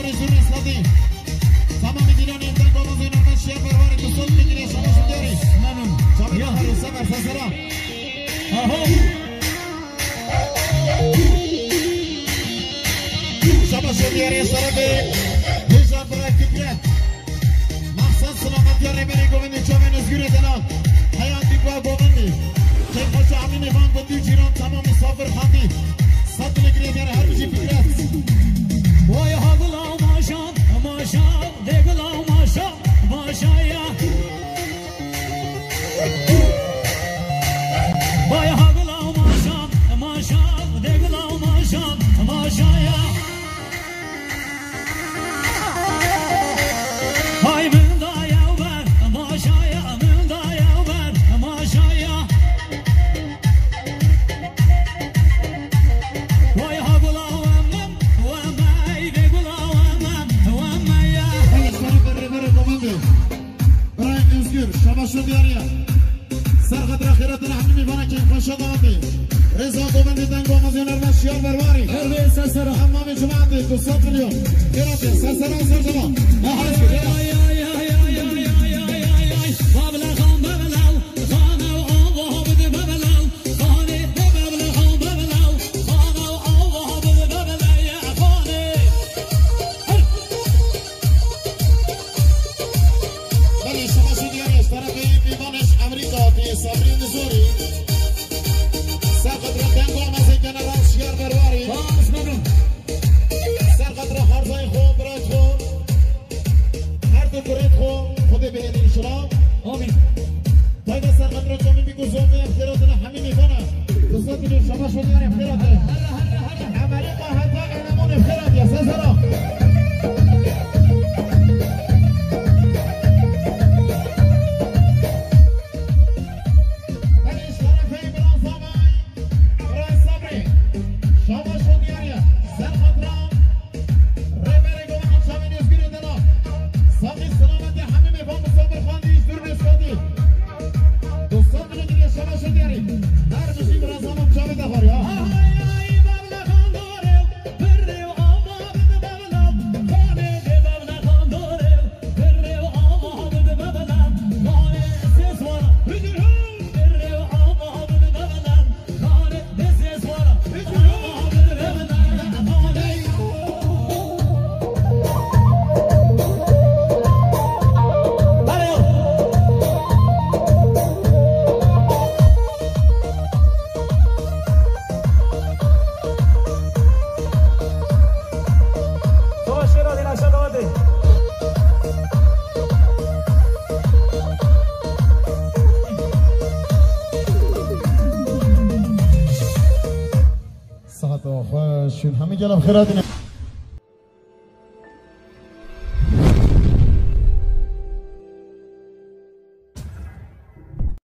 زور نسخدی تمام دیلان امتن گاماز این آمد شیعه برواری تو صد بگیری شما شو داری ممنون جامعه حروسه برسسرا شما شو دیاری شرفی هیچان برای کبرت مقصد سلامت یاری بری گومندی چومن ازگوری دلان حیان دیگوه گومندی خیلی خوش امین خان بندی جیران تمام مسافر خاندی صد بگیری دیاری هر بچی فکرت وای ها گلام ماشان ماشان ده گلام ماشان ماشایا وای ها گلام ماشان ماشان ده گلام ماشان ماشایا های من دایا بر ماشایا من دایا بر ماشایا وای ها گلام شباشو دیاریا سرقدر آخرت رحمی میبانه که خوشا دامی رضا گومندی دنگو آمازیونر و شیار برواری حمام جماعتی 200 میلیون گراتی سرسران سرسران نحاز بگیرم صبری نزوری سرقدر دنگو آمازی جنرال شیار برواری سرقدر حرزای خوب برای خوب هر دو برید خوب خود بهدین شما آمین تایده سرقدر جامی بگو زومی اختیراتنا همین میکنه دوستات میدون شما شدیار اختیراته امریکا حتی اینمون اختیراتی سزارا صحت و خوش همه گلم خیرات